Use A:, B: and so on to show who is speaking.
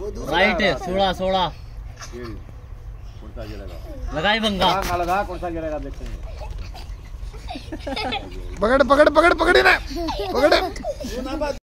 A: Right है 16 लगाई बंगा
B: लगा कौन सा गिरेगा देखेंगे।
C: पकड़ पकड़ पकड़ पकड़ी ना पकड़।